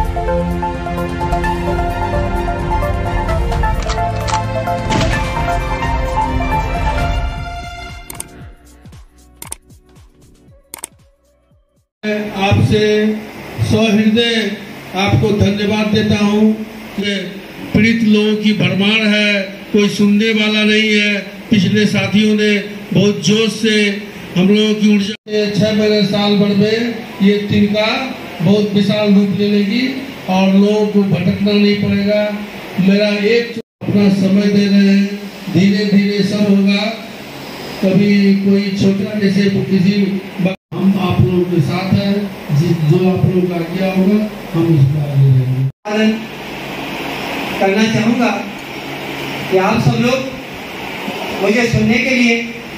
आपसे सहृदय आपको धन्यवाद देता हूं कि पीड़ित लोगों की भरमार है, कोई सुनने वाला नहीं है। पिछले साथियों ने बहुत जोश से हम लोगों की ऊर्जा 6 महीने साल भर में ये तिनका बहुत विशाल रूप ले लेगी और लोगों को भटकना नहीं पड़ेगा। मेरा एक अपना समय दे रहे हैं, धीरे धीरे सब होगा। कभी कोई छोटा जैसे किसी हम आप लोगों के साथ हैं, जो आप लोगों का किया होगा हम इस पर आगे रहेंगे। करना चाहूँगा कि आप सब लोग मुझे सुनने के लिए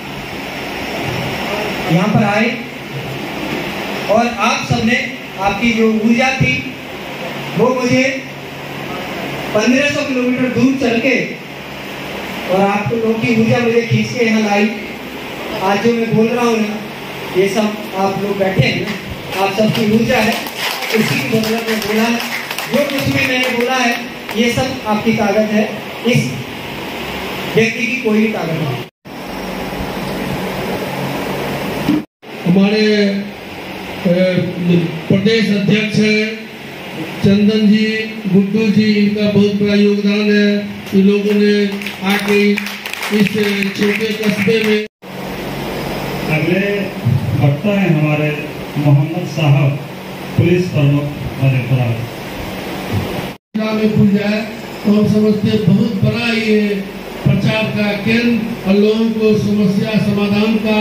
यहाँ पर आए और आप सबने आपकी जो ऊर्जा थी वो मुझे 1500 किलोमीटर दूर चल के और आप लोगों की ऊर्जा मुझे खींच के यहाँ लाई। आज जो मैं बोल रहा हूँ ना, ये सब आप लोग बैठे हैं ना, आप सबकी ऊर्जा है, उसी की बदौलत में बोला है। जो कुछ भी मैंने बोला है ये सब आपकी ताकत है, इस व्यक्ति की कोई भी ताकत नहीं। हमारे प्रदेश अध्यक्ष चंदन जी, गुड्डू जी, इनका बहुत बड़ा योगदान है। इन लोगों ने आके इस छोटे कस्बे में अगले वक्ता है हमारे मोहम्मद साहब, पुलिस प्रमुख मधेपुरा में खुल जाए तो हम समझते बहुत बड़ा ये प्रचार का केंद्र और लोगों को समस्या समाधान का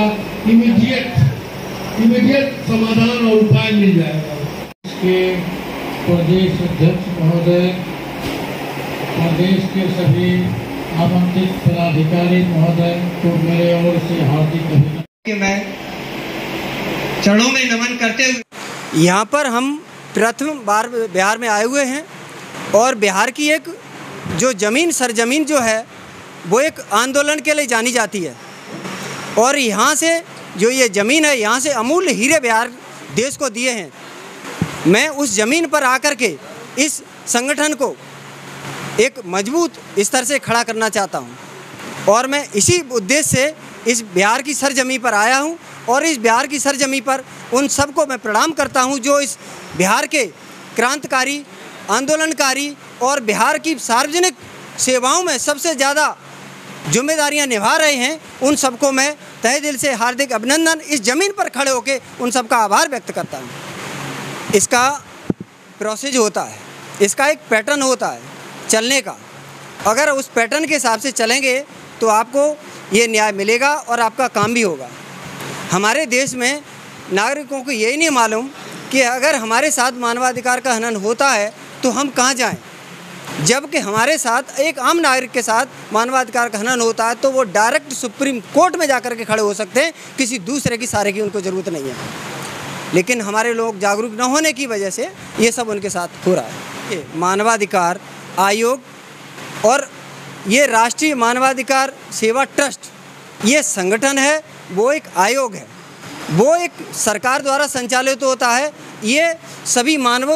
इमीडिएट समाधान और उपाय मिल जाएगा। इसके प्रदेश अध्यक्ष महोदय, प्रदेश के सभी आमंत्रित पदाधिकारी महोदय को मेरे ओर से हार्दिक अभिनंदन। कि मैं चरणों में नमन करते हुए यहाँ पर हम प्रथम बार बिहार में आए हुए हैं और बिहार की एक जो ज़मीन सरजमीन जो है वो एक आंदोलन के लिए जानी जाती है और यहाँ से जो ये ज़मीन है, यहाँ से अमूल्य हीरे बिहार देश को दिए हैं। मैं उस ज़मीन पर आकर के इस संगठन को एक मजबूत स्तर से खड़ा करना चाहता हूँ और मैं इसी उद्देश्य से इस बिहार की सरजमी पर आया हूँ और इस बिहार की सरजमी पर उन सबको मैं प्रणाम करता हूँ जो इस बिहार के क्रांतिकारी, आंदोलनकारी और बिहार की सार्वजनिक सेवाओं में सबसे ज़्यादा जिम्मेदारियां निभा रहे हैं। उन सबको मैं तहे दिल से हार्दिक अभिनंदन, इस ज़मीन पर खड़े होकर उन सबका आभार व्यक्त करता हूँ। इसका प्रोसेस होता है, इसका एक पैटर्न होता है चलने का। अगर उस पैटर्न के हिसाब से चलेंगे तो आपको ये न्याय मिलेगा और आपका काम भी होगा। हमारे देश में नागरिकों को यही नहीं मालूम कि अगर हमारे साथ मानवाधिकार का हनन होता है तो हम कहाँ जाएं, जबकि हमारे साथ एक आम नागरिक के साथ मानवाधिकार का हनन होता है तो वो डायरेक्ट सुप्रीम कोर्ट में जाकर के खड़े हो सकते हैं, किसी दूसरे की सहारे की उनको ज़रूरत नहीं है। लेकिन हमारे लोग जागरूक न होने की वजह से ये सब उनके साथ हो रहा है। ये मानवाधिकार आयोग और ये राष्ट्रीय मानवाधिकार सेवा ट्रस्ट, ये संगठन है, वो एक आयोग है, वो एक सरकार द्वारा संचालित होता है। ये सभी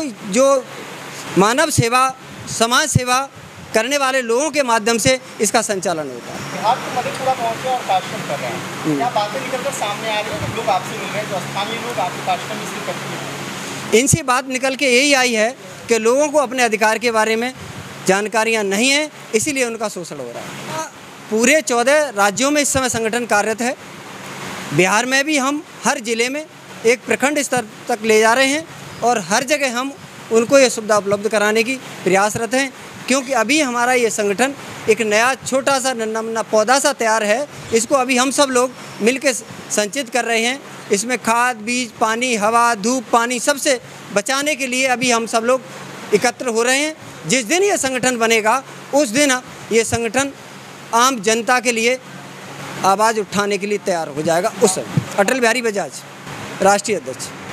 मानव सेवा, समाज सेवा करने वाले लोगों के माध्यम से इसका संचालन होता है। आप तो मधेपुरा पहुँचे और कार्यक्रम कर रहे हैं, क्या बातें निकलकर सामने आ रही है? लोग आपसे मिल रहे हैं, जो स्थानीय लोग आपके कार्यक्रम में शिरकत करते हैं। इनसे बात निकल के यही आई है कि लोगों को अपने अधिकार के बारे में जानकारियां नहीं हैं, इसीलिए उनका शोषण हो रहा है। पूरे 14 राज्यों में इस समय संगठन कार्यरत है। बिहार में भी हम हर ज़िले में एक प्रखंड स्तर तक ले जा रहे हैं और हर जगह हम उनको ये सुविधा उपलब्ध कराने की प्रयासरत हैं, क्योंकि अभी हमारा ये संगठन एक नया छोटा सा नन्ना पौधा सा तैयार है। इसको अभी हम सब लोग मिलकर संचित कर रहे हैं। इसमें खाद, बीज, पानी, हवा, धूप, पानी सबसे बचाने के लिए अभी हम सब लोग एकत्र हो रहे हैं। जिस दिन ये संगठन बनेगा उस दिन ये संगठन आम जनता के लिए आवाज़ उठाने के लिए तैयार हो जाएगा। उस समय अटल बिहारी बजाज, राष्ट्रीय अध्यक्ष।